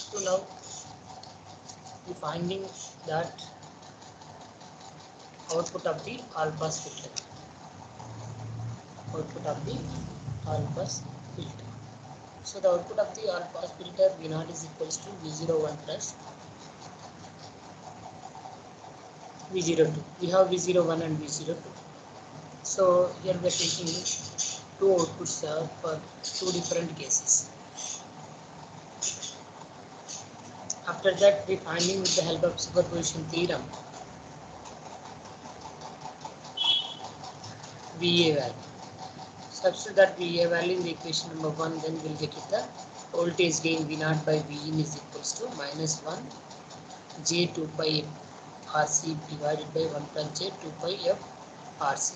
So now we finding that output of the all pass filter. Output of the all pass filter. So the output of the all pass filter V0 is equals to V01 plus V02. We have V01 and V02. So here we are taking two outputs for two different cases. After that, we finding with the help of superposition theorem VA value. Substitute that VA value in the equation number 1, then we'll get it the voltage gain V0 by Vin is equals to minus 1 J 2 pi RC divided by 1 plus J 2 pi F RC.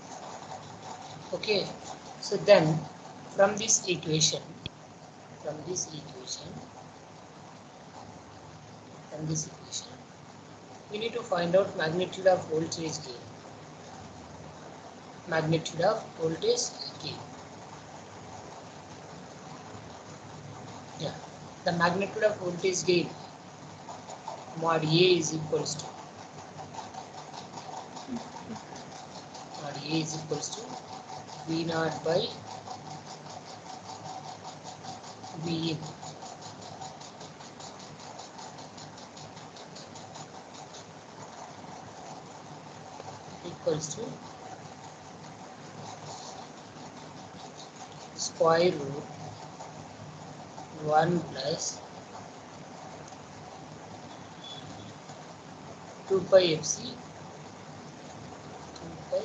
Okay, so then from this equation, we need to find out magnitude of voltage gain. Magnitude of voltage gain. Yeah, the magnitude of voltage gain mod A is equals to V0 by Vin equals to square root 1 plus 2 pi FC 2 pi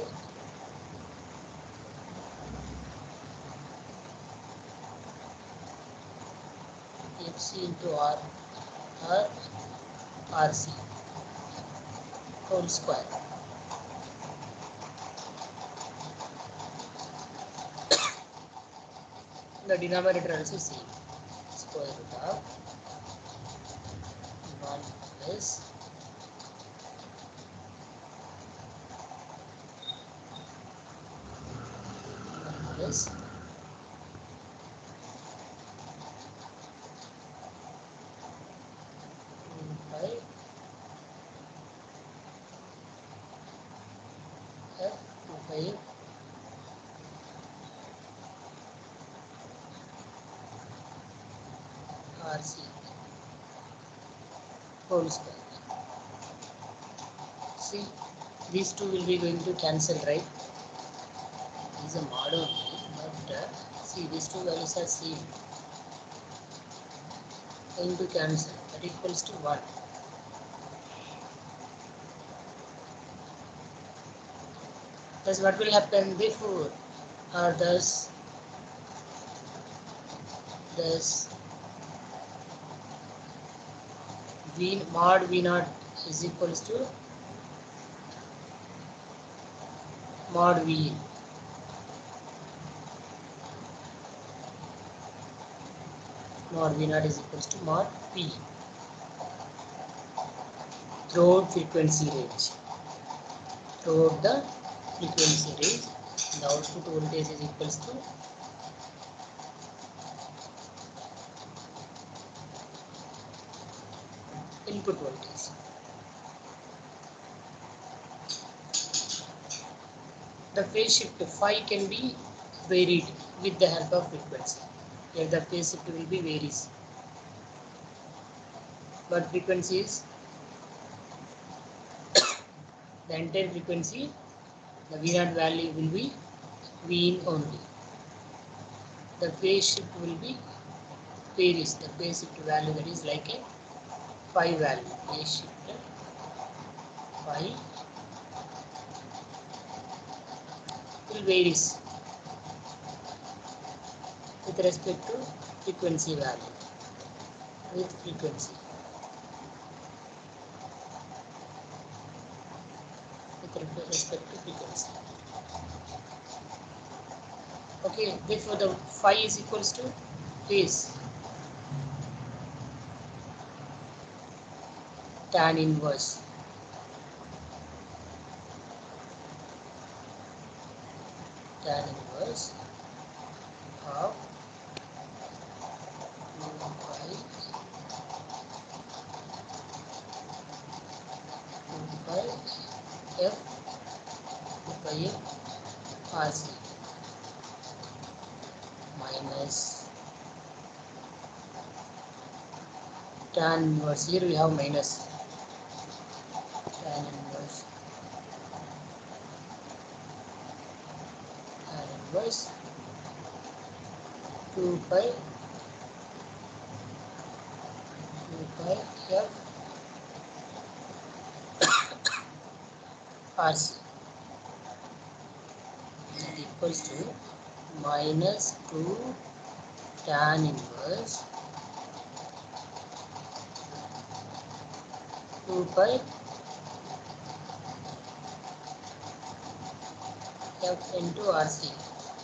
FC into R RC whole square. The denominator also same, square root of 1 plus 1 plus 2 pi F 2 pi RC whole square. See, these two will be going to cancel, right? It is a mod only, but see, these two values are same. Going to cancel. That equals to 1. Thus, what will happen before? Thus V mod V0 is equals to mod V. Mod V0 is equals to mod P throughout frequency range. Throughout the frequency range, the output voltage is equals to input voltage. The phase shift phi can be varied with the help of frequency. Here the phase shift will be varies, but frequency is the entire frequency. The V0 value will be Vin only. The phase shift will be varies. The phase shift value, that is like a phi value. Phase shift phi will varies with respect to frequency value. With frequency. With respect to frequency. Okay, therefore the phi is equals to phase tan inverse of 2 pi 2pi RC minus tan inverse. Here we have minus tan inverse 2 pi f RC that equals to minus 2 tan inverse 2 pi f into RC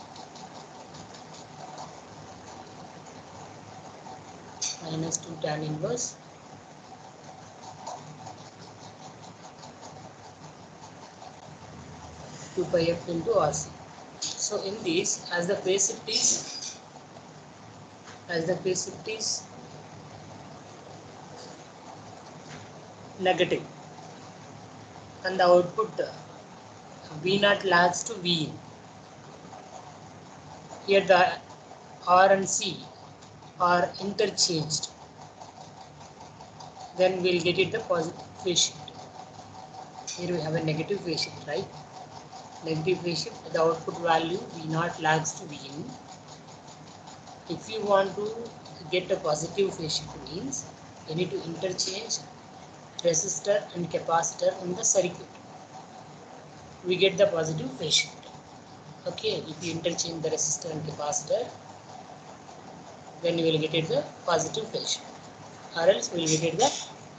minus 2 tan inverse 2 pi f into RC. So in this, as the phase shift is negative and the output V naught lags to V in. Here the R and C are interchanged. Then we'll get it the positive phase shift. Here we have a negative phase shift, right? Negative phase shift, the output value V naught lags to V in. If you want to get a positive phase shift means you need to interchange resistor and capacitor in the circuit. We get the positive phase shift. Okay, if you interchange the resistor and capacitor, then you will get it the positive phase shift, or else we will get it the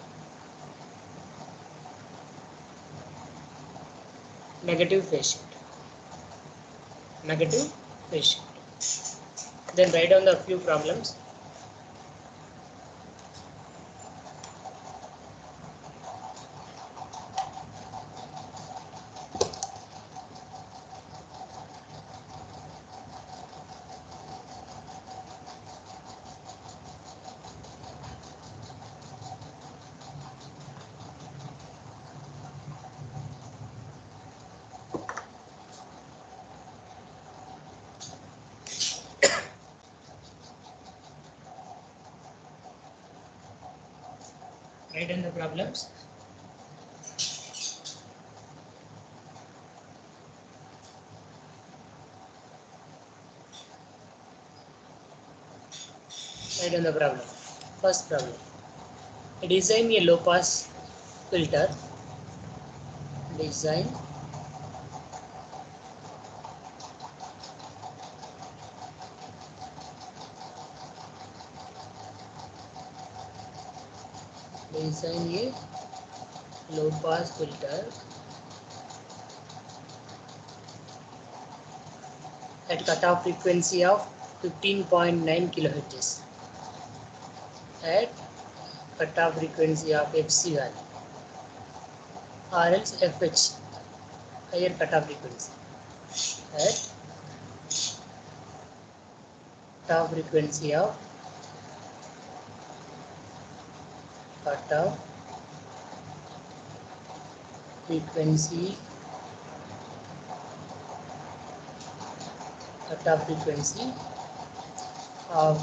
negative phase shift. Negative phase shift. Then write down the few problems. Write down the problems. Write down the problem. First problem. Design a low pass filter. Design a low pass filter at cutoff frequency of 15.9 kHz. At cutoff frequency of FC value, or else FH, higher cutoff frequency. At cutoff frequency of cutoff frequency of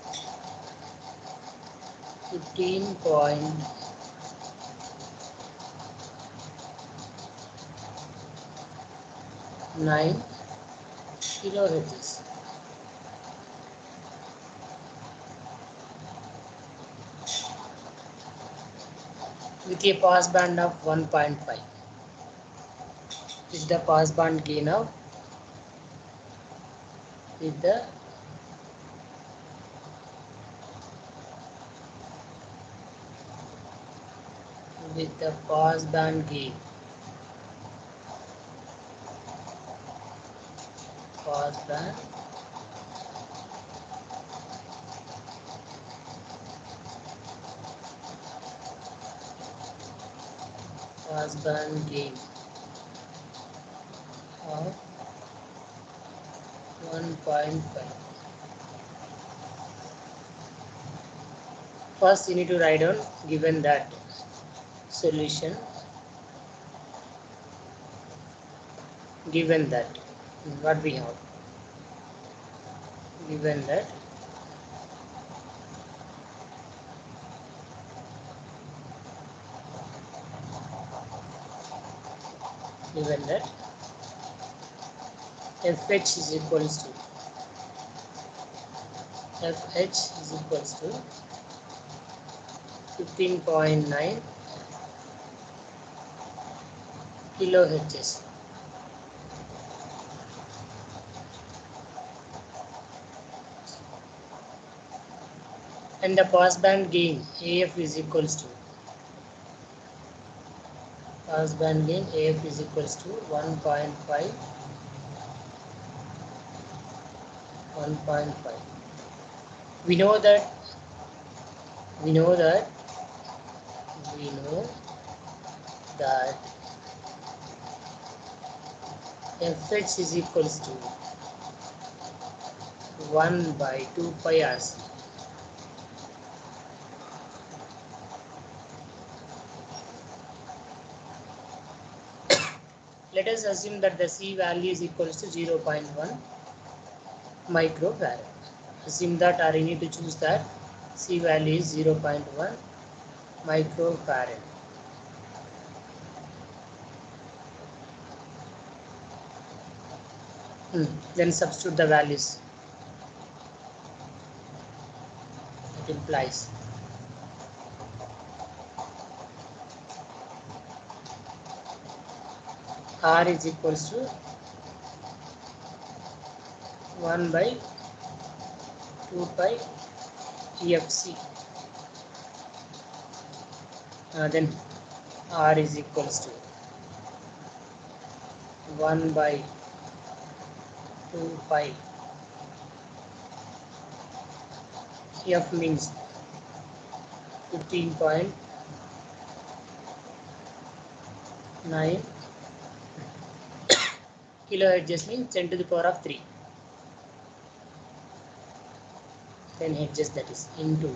15.9 kilohertz. With a pass band of 1.5. Is the pass band gain of with the pass band gain, pass band gain of 1.5. First you need to write down, given that solution, given that what we have, given that fh is equals to 15.9 kilohertz, and the passband gain AF is equals to 1.5. We know that fh is equals to 1 by 2 pi RC. Let us assume that the C value is equals to 0.1 microfarad. Assume that, or you need to choose that C value is 0.1 microfarad. Then substitute the values. It implies R is equals to 1 by 2 pi EFC. Then R is equals to 1 by 2 pi. F means 15.9 kilohertz means 10 to the power of 3. 10 hertz, that is into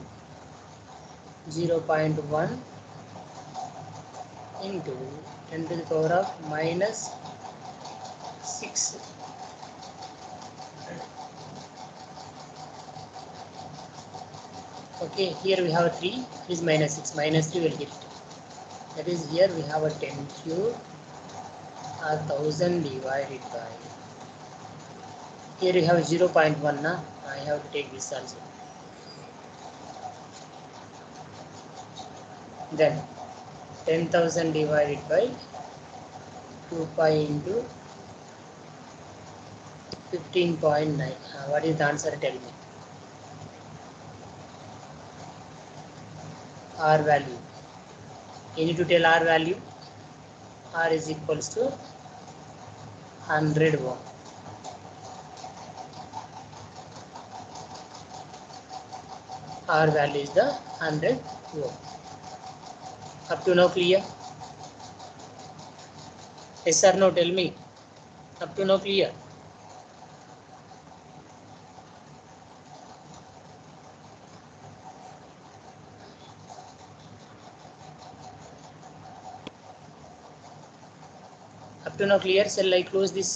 0.1 into 10 to the power of minus 6. Okay, here we have 3, is minus 6, minus 3 will get it. That is, here we have a 10 cube, 1000 divided by, here we have 0.1, na? I have to take this also. Then 10,000 divided by 2 pi into 15.9. What is the answer? Tell me. R value. You need to tell R value. R is equals to 100 ohm. R value is the 100 ohm. Up to now clear? Yes or no? Tell me. Up to now clear? Up to now clear? Shall I close this?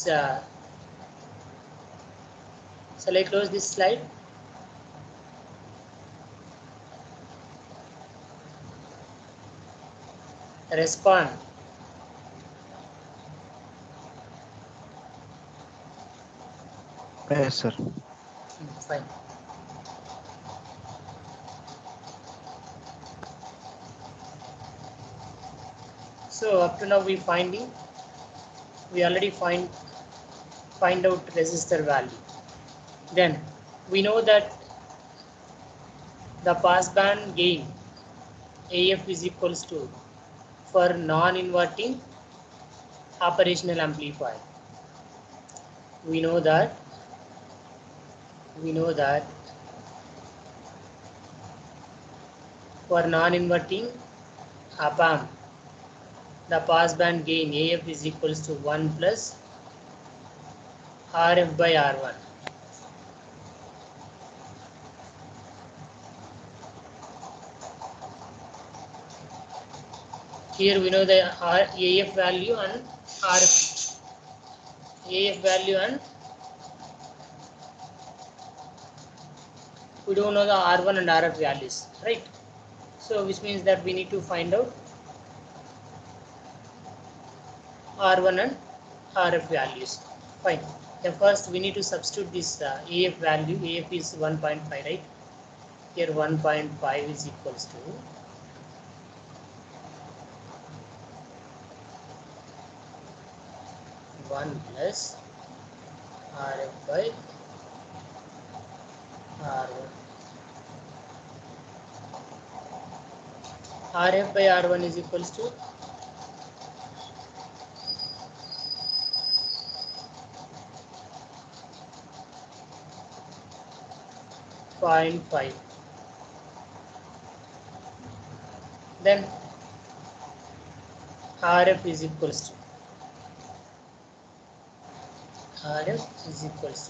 Shall I close this slide? Respond. Yes, sir. Fine. So up to now we already find out resistor value. Then we know that the passband gain AF is equals to, for non-inverting operational amplifier, we know that for non-inverting op-amp, the passband gain AF is equals to 1 plus RF by R1. Here we know the AF value and RF. AF value and we don't know the R1 and RF values, right? So which means that we need to find out R1 and RF values. Fine. Then first we need to substitute this AF value. AF is 1.5, right? Here 1.5 is equals to 1 plus RF by R1. RF by R1 is equals to 0.5. Then RF is equals to RF is equals to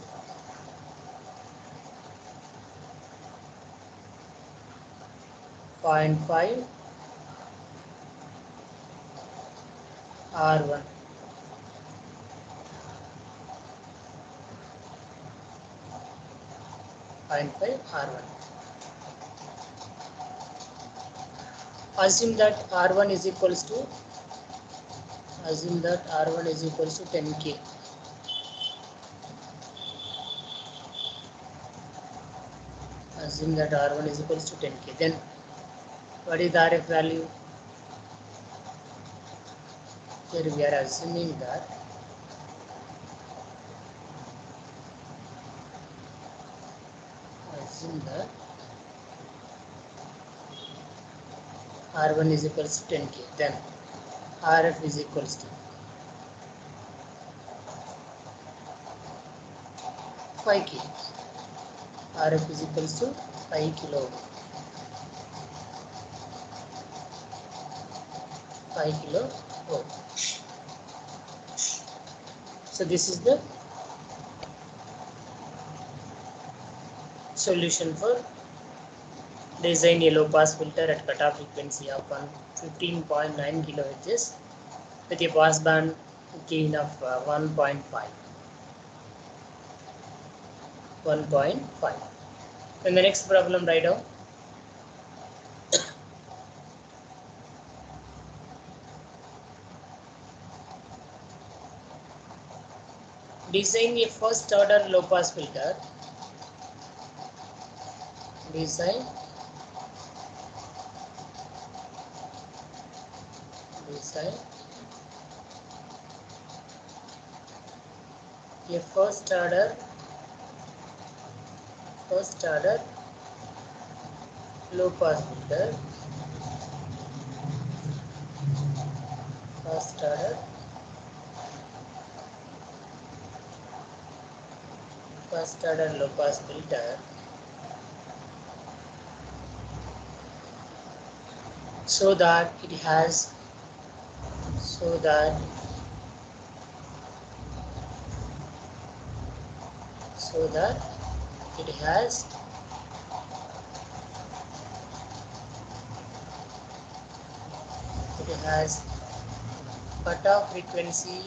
0.5 R1. 0.5 R1. Assume that R1 is equals to 10K. Assume that R1 is equals to 10K. Then what is the RF value? Here we are assuming that R1 is equals to 10K. Then RF is equals to 5K. RF is equals to 5 kilo. 5 kilo ohm. So this is the solution for design a low pass filter at cutoff frequency of 15.9 kHz with a pass band gain of 1.5. In the next problem, write down design a first order low pass filter. Design a first order low pass filter. First order low pass filter so that it has cutoff frequency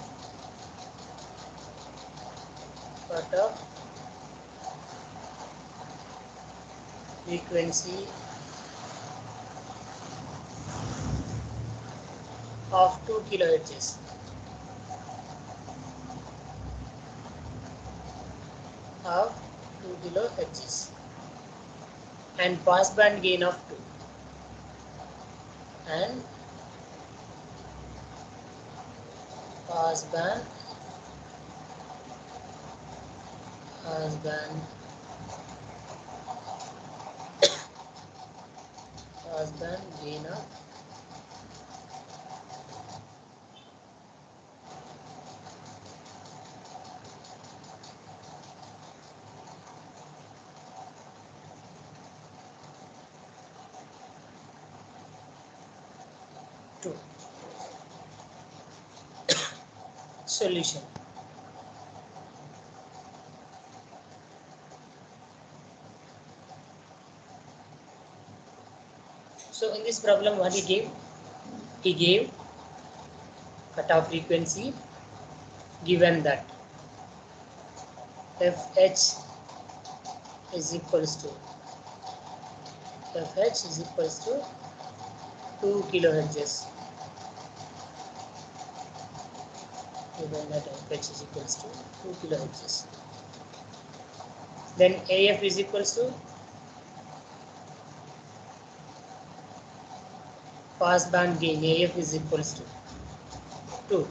of 2 kHz. And pass band gain of 2 and pass band gain of 2. Solution. So in this problem, what he gave? He gave cutoff frequency given that Fh is equals to 2 kilohertz, given that Fh is equals to 2 kilohertz, then AF is equals to pass band gain. AF is equals to 2.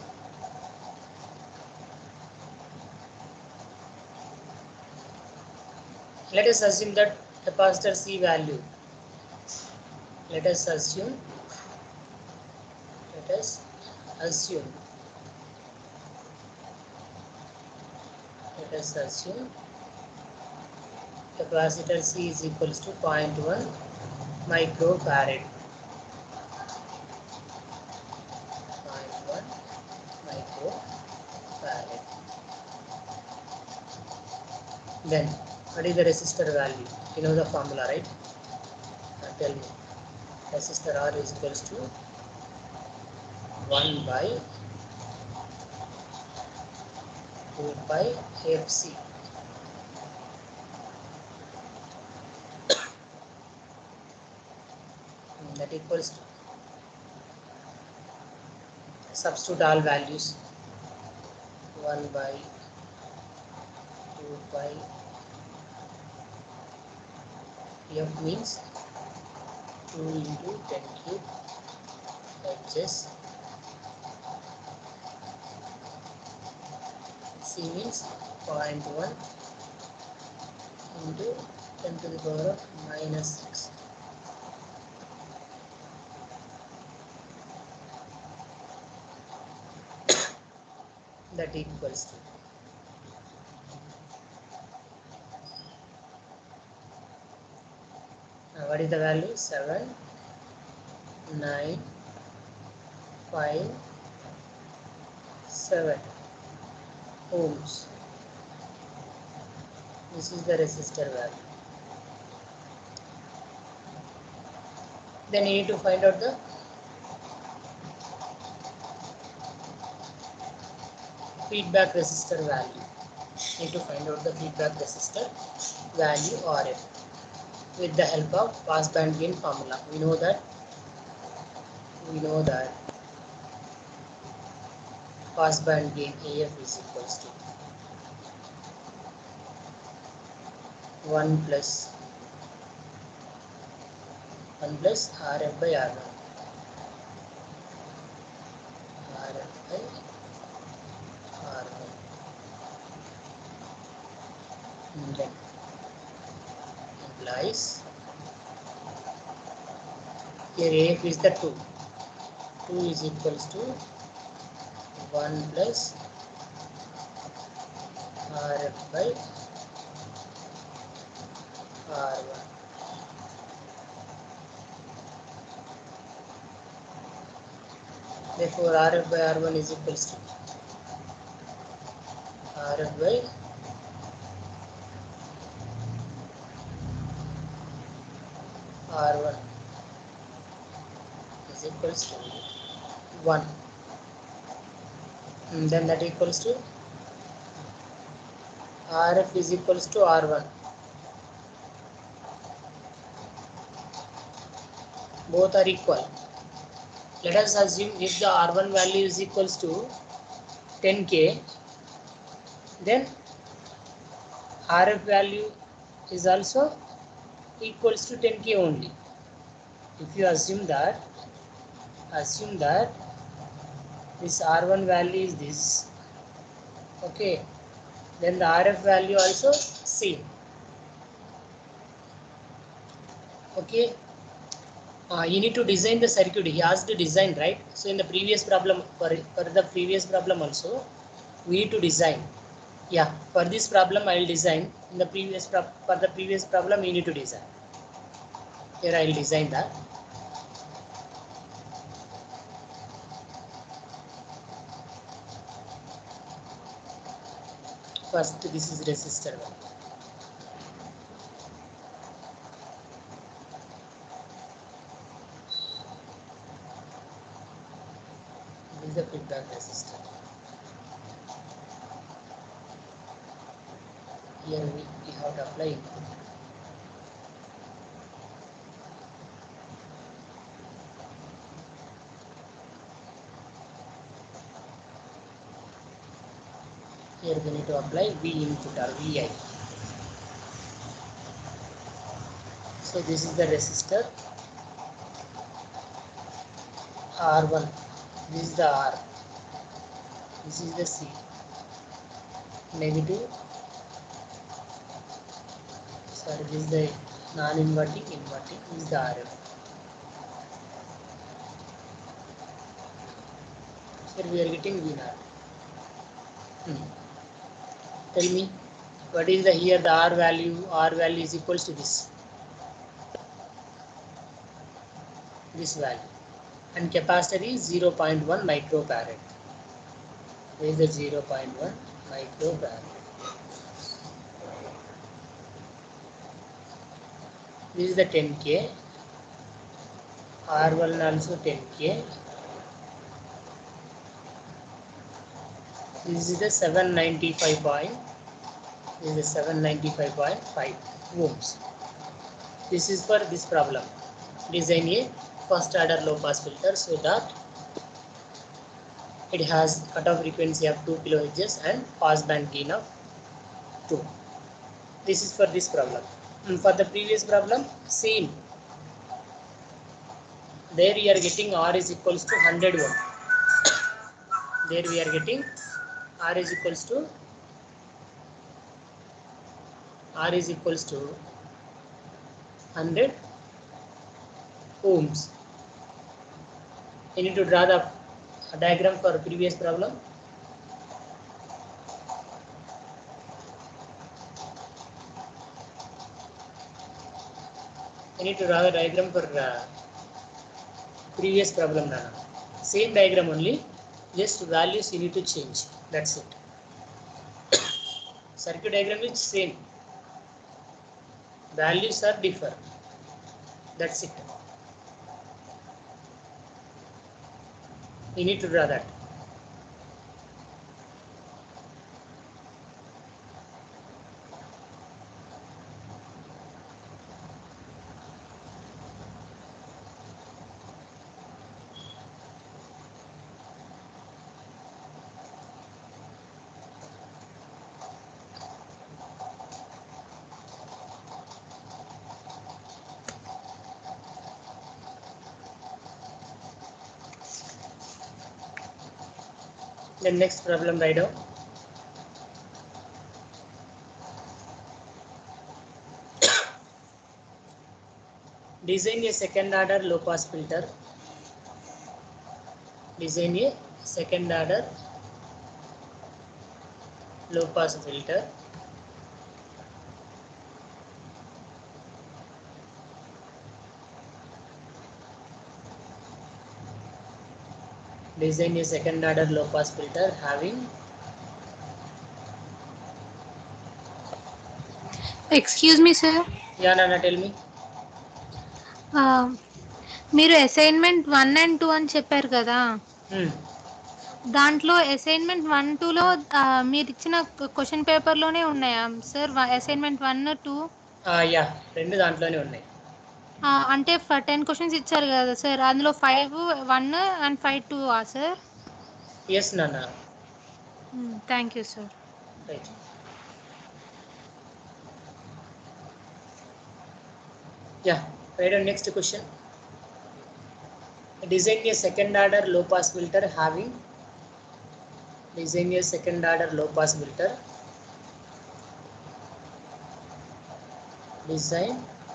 Let us assume that capacitor C value. Let us assume capacitor C is equals to 0.1 microfarad. 0.1 microfarad. Then what is the resistor value? You know the formula, right? Now tell me. Resistor R is equals to 1 by 2 pi FC. That equals to, substitute all values, 1 by 2 pi F means 2 into 10 cube Hz, C means 0.1 into 10 to the power of minus 6. That equals to what is the value? 7, 9, 5, 7 ohms. This is the resistor value. Then you need to find out the feedback resistor value. You need to find out the feedback resistor value RF with the help of pass band gain formula. We know that pass band gain AF is equals to 1 plus RF by R1. RF by R1. And then implies here AF is the 2. 2 is equals to 1 plus RF by R1. Therefore, RF by R1 is equals to RF by R1 is equals to 1. And then that equals to RF is equals to R1. Both are equal. Let us assume if the R1 value is equals to 10K, then RF value is also equals to 10K only. If you assume that this R1 value is this, okay, then the RF value also same. Okay, you need to design the circuit. He asked to design, right? So in the previous problem, for the previous problem also, we need to design. Yeah, for this problem I will design. In the previous for the previous problem, you need to design. Here I will design that. First, this is resistor one. This is the feedback resistor. Here we have to apply input. Here we need to apply V input or Vi. So this is the resistor R1. This is the R. This is the C. Negative. Sorry, this is the non-inverting, inverting. This is the RF. Here we are getting V0. Tell me, what is the here the R value? R value is equals to this value, and capacitor is 0.1 microfarad. Where is the 0.1 microfarad? This is the 10K. R1 also 10K. This is the 795. This is the 795.5 ohms. This is for this problem. Design a first order low pass filter so that it has cutoff frequency of 2 kHz and pass band gain of 2. This is for this problem. For the previous problem, same. There we are getting R is equals to 100 ohm. There we are getting R is equals to 100 ohms. You need to draw the diagram for previous problem. You need to draw the diagram for previous problem. Same diagram only, just values you need to change. That's it. Circuit diagram is same. Values are different. That's it. You need to draw that. The next problem, write down. Design a second order low pass filter. Design a second order low pass filter. Design a second order low pass filter having. Excuse me, sir. Yeah, Nana, tell me. మీరు assignment 1 and 2 అని చెప్పారు కదా, దాంట్లో assignment 1, 2లో మీరు ఇచ్చిన question పేపర్లోనే ఉన్నాయా sir assignment 1, 2? Yeah, రెండు దాంట్లోనే ఉన్నాయి. అంటే 10 క్వశ్చన్స్ ఇచ్చారు కదా సార్, అందులో 5 1 and 5 2 సార్? ఎస్ నాన్న. Thank you sir. Right. Yeah, right on next question. Design a second order low pass filter having. Design a second order low pass filter. Design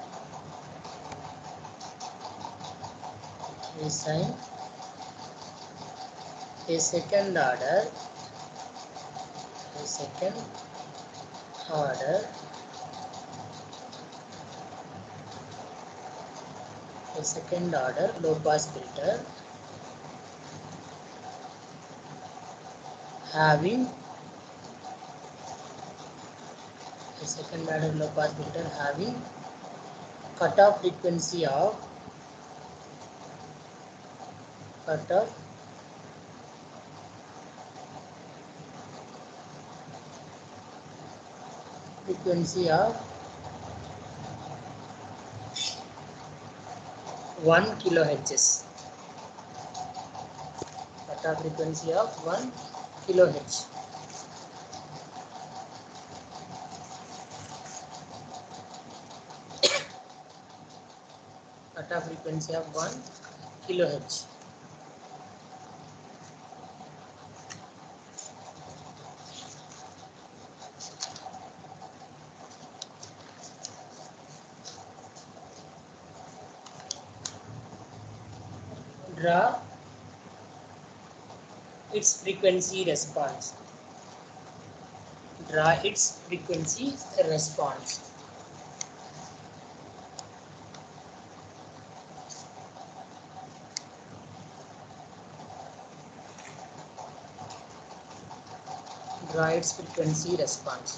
a second order low pass filter having a second order low pass filter having cutoff frequency of 2 frequency of 1 kilohertz. Cutoff frequency of 1 kilohertz. Cutoff frequency of 1 kilohertz. Draw its frequency response. Draw its frequency response. Draw its frequency response.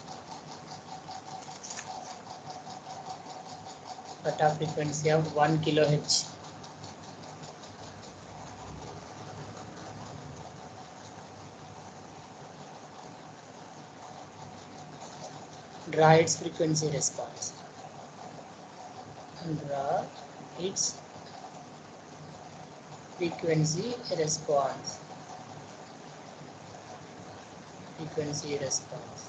Cutoff frequency of 1 kilohertz. Draw its frequency response. Draw its frequency response. Frequency response.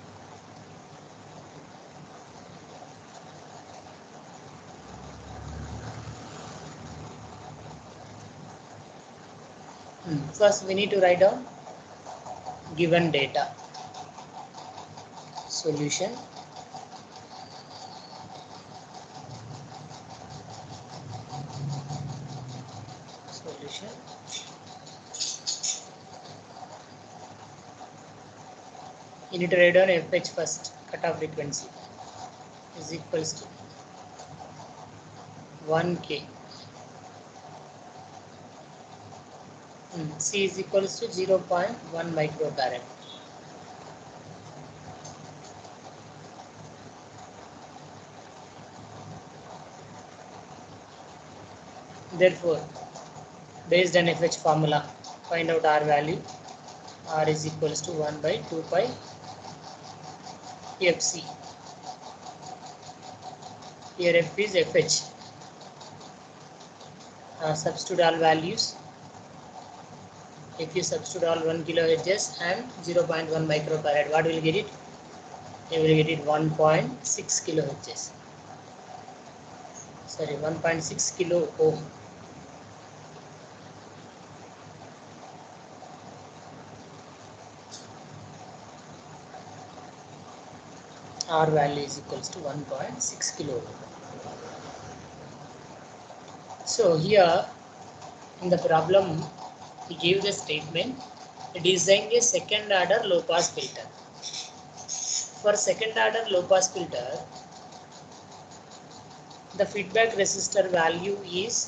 First, we need to write down given data. Solution. Solution. You need to write down FH first. Cutoff frequency is equals to 1K. C is equals to 0.1 microfarad. Therefore, based on FH formula, find out R value. R is equals to 1 by 2 pi FC. Here F is FH. Substitute all values. If you substitute all 1 kilohertz and 0.1 microfarad, what will you get it? You will get it 1.6 kilohertz. Sorry, 1.6 kilo ohm. R value is equals to 1.6 kilo ohm. So here in the problem, we give the statement: design a second order low pass filter. For second order low pass filter, the feedback resistor value is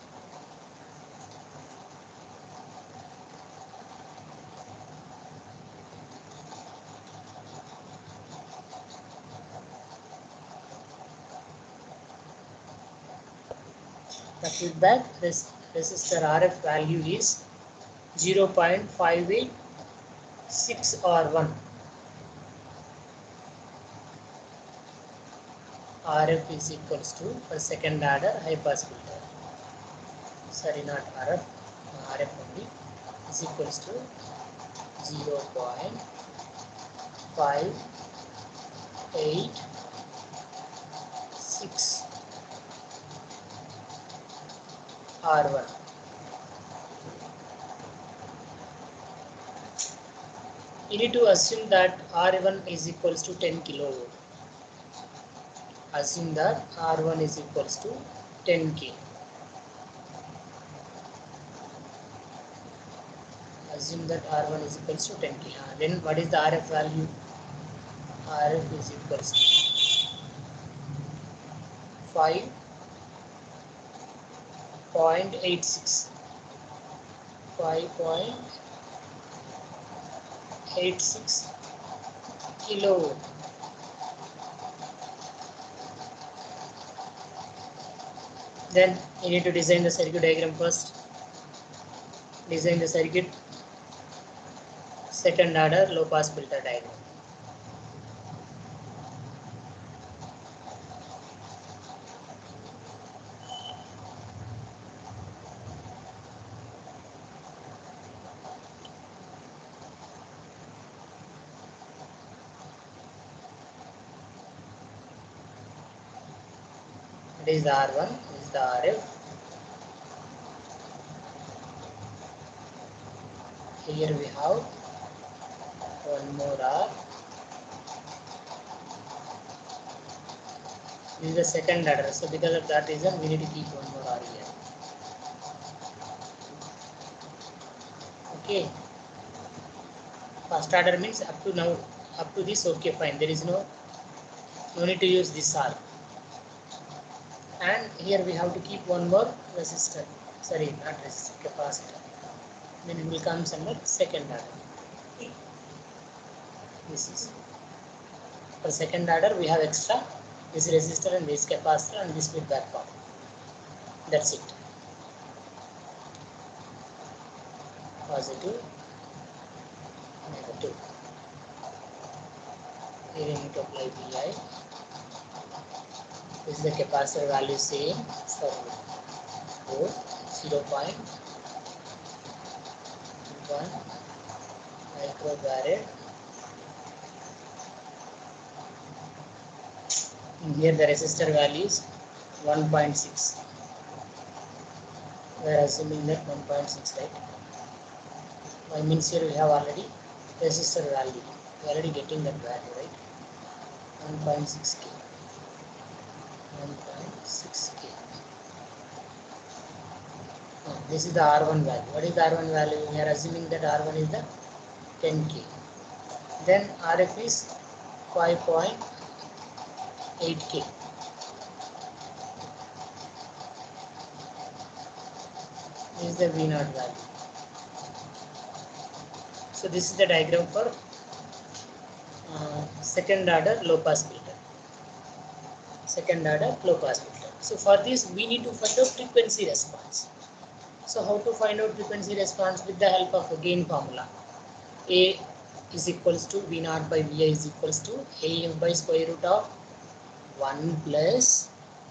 resistor RF value is 0.586 R1. RF is equals to, for second order high pass filter, sorry, not RF, RF only, is equals to 0.586 R1. You need to assume that R1 is equals to 10 kilo ohm. Assume that R1 is equals to 10K. Assume that R1 is equals to 10K. Then what is the RF value? RF is equals to 5.86. 5.86 kilo ohm. Then you need to design the circuit diagram first. Design the circuit. Second order low pass filter diagram. It is the R1, this is the RF. Here we have one more R. This is the second order, so because of that reason we need to keep one more R here. Okay. First order means up to now, up to this, okay, fine. There is no need to use this R. And here we have to keep one more resistor. Sorry, not resistor, capacitor. Then it will come under second order. This is for second order. We have extra this resistor and this capacitor and this feedback part. That's it. Positive, negative. Here we need to apply VI. This is the capacitor value same for both 0.1 microfarad. And here the resistor value is 1.6. We are assuming that 1.6, right? By means here we have already resistor value. We are already getting that value, right? 1.6K. 1.6K. This is the R1 value. What is the R1 value? We are assuming that R1 is the 10K. Then RF is 5.8K. This is the V0 value. So this is the diagram for second order low pass filter. Second order low pass filter. So for this we need to find out frequency response. So how to find out frequency response? With the help of a gain formula. A is equals to V0 by Vi is equals to AF by square root of 1 plus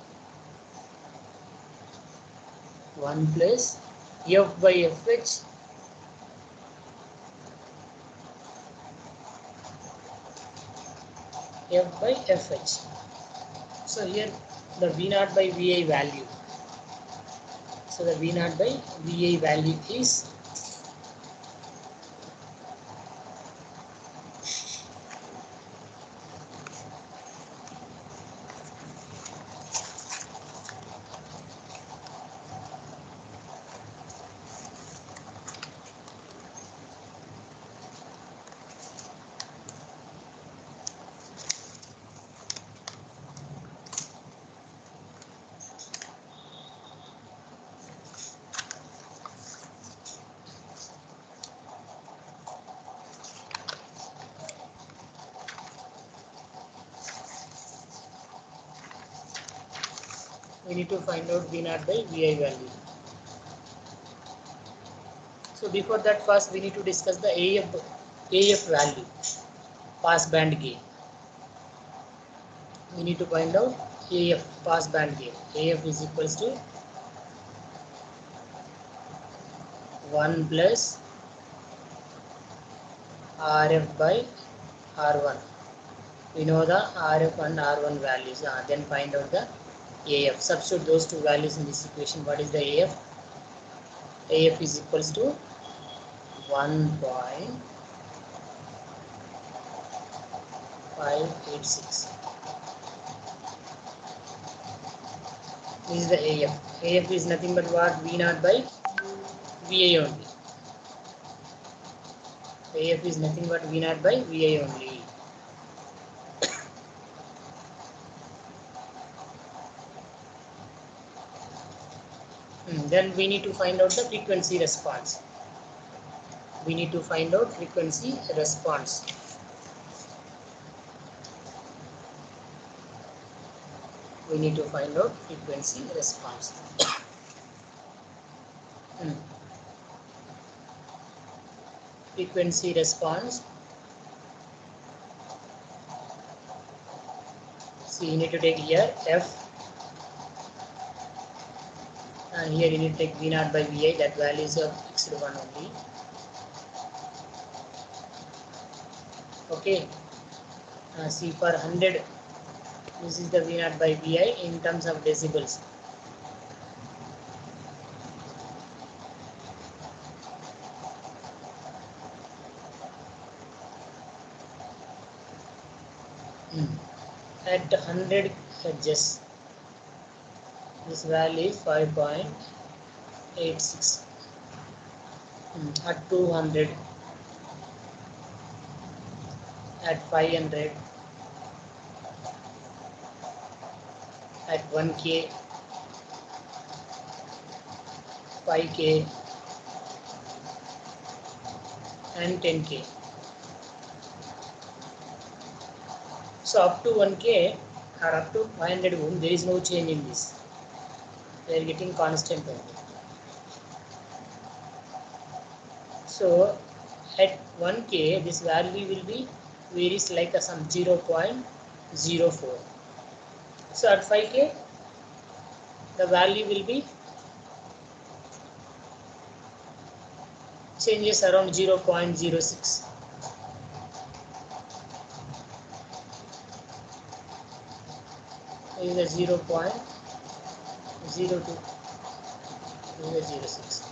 F by Fh F by Fh. So here the V0 by Vi value. So the V0 by Vi value is we need to find out V0 by Vi value. So before that, first we need to discuss the AF value, pass band gain. We need to find out AF, pass band gain. AF is equals to 1 plus RF by R1. We know the RF and R1 values. Then find out the AF. Substitute those two values in this equation. What is the AF? AF is equals to 1.586. This is the AF. AF is nothing but what? V0 by Vi only. AF is nothing but V0 by Vi only. Then we need to find out the frequency response. We need to find out frequency response. We need to find out frequency response. Frequency response. See, you need to take here F, and here you need to take V0 by Vi. That value is a fixed one only. Okay. See, for 100 This is the V naught by Vi in terms of decibels. At 100 Hz, this value is 5.86. At 200, at 500, at 1K, 5K, and 10K. So up to 1K or up to 500 ohm, there is no change in this. They are getting constant only. So at 1K, this value will be varies like some 0.04. So at 5K, the value will be changes around 0.06. This is a 0.02. This is a 0.06.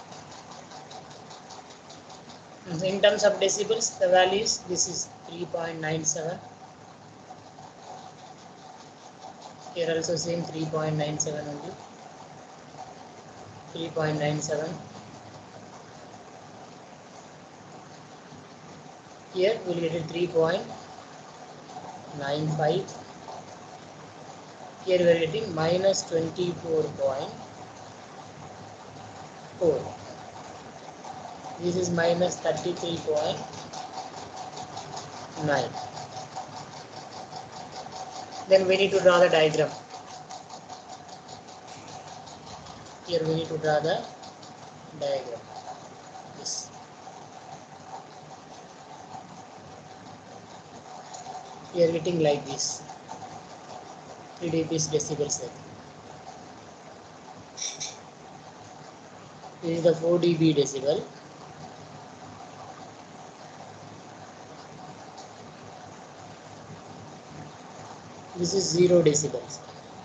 In terms of decibels, the values, this is 3.97. Here also same 3.97 only. 3.97. Here we will get it 3.95. Here we are getting minus 24.4. This is minus 33.9. Then we need to draw the diagram. Here we need to draw the diagram. This. We are getting like this. 3 dB decibels. This is the 4 dB decibel. This is 0 decibels.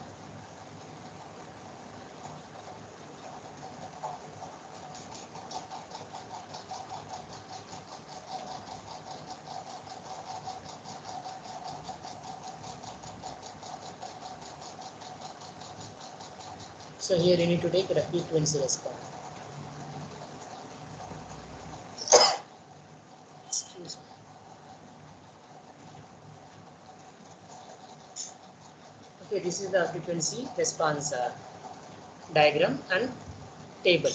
So here you need to take the frequency response. Excuse me. Okay, this is the frequency response diagram and table.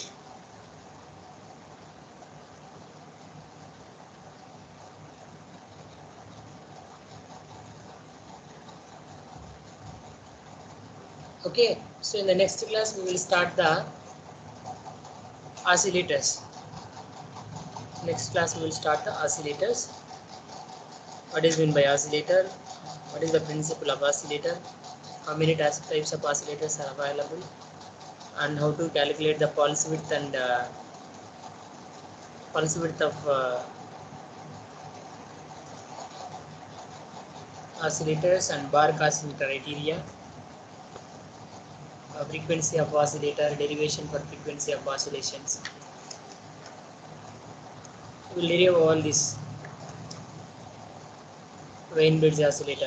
Okay, so in the next class we will start the oscillators. Next class we will start the oscillators. What is meant by oscillator? What is the principle of oscillator? How many types of oscillators are available? And how to calculate the pulse width and pulse width of oscillators and Barkhasin criteria. Frequency of oscillator, derivation for frequency of oscillations. We will derive all this. Weinberg's oscillator.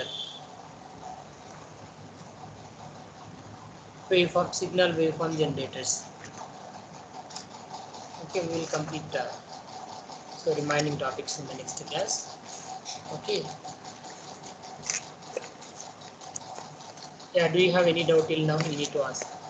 Waveform, signal waveform generators. Okay, we will complete so remaining topics in the next class. Okay. Yeah, do you have any doubt till now? You need to ask.